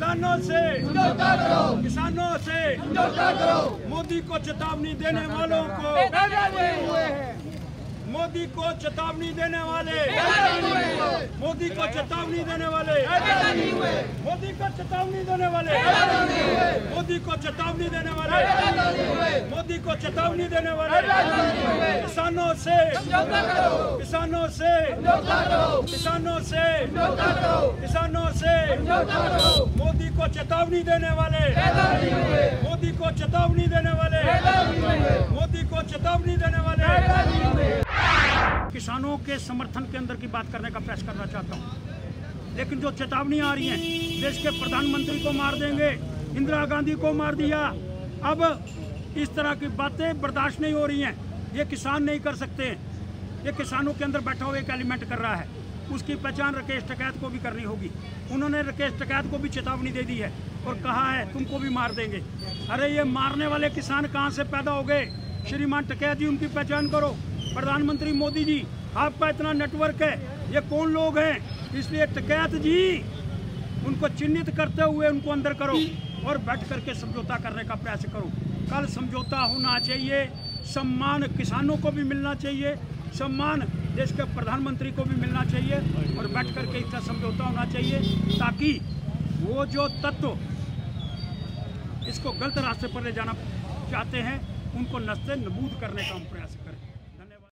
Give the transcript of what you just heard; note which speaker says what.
Speaker 1: किसानों से मोदी को चेतावनी देने वालों को, मोदी को चेतावनी देने वाले, मोदी को चेतावनी देने वाले, मोदी को चेतावनी देने वाले, मोदी को चेतावनी देने वाले, मोदी को चेतावनी देने वाले किसानों से मोदी को चेतावनी देने वाले, मोदी को चेतावनी देने वाले, मोदी को चेतावनी देने वाले किसानों के समर्थन के अंदर की बात करने का प्रयास करना चाहता हूं। लेकिन जो चेतावनी आ रही है, देश के प्रधानमंत्री को मार देंगे, इंदिरा गांधी को मार दिया, अब इस तरह की बातें बर्दाश्त नहीं हो रही हैं। ये किसान नहीं कर सकते। ये किसानों के अंदर बैठा हुआ एक एलिमेंट कर रहा है, उसकी पहचान राकेश टिकैत को भी करनी होगी। उन्होंने राकेश टिकैत को भी चेतावनी दे दी है और कहा है तुमको भी मार देंगे। अरे ये मारने वाले किसान कहाँ से पैदा हो गए? श्रीमान टिकैत जी, उनकी पहचान करो। प्रधानमंत्री मोदी जी, आपका इतना नेटवर्क है, ये कौन लोग हैं? इसलिए टिकैत जी, उनको चिन्हित करते हुए उनको अंदर करो और बैठ करके समझौता करने का प्रयास करो। कल समझौता होना चाहिए, सम्मान किसानों को भी मिलना चाहिए, सम्मान देश के प्रधानमंत्री को भी मिलना चाहिए और बैठ करके इसका समझौता होना चाहिए, ताकि वो जो तत्व इसको गलत रास्ते पर ले जाना चाहते हैं उनको नस्ते नबूद करने का हम प्रयास करें।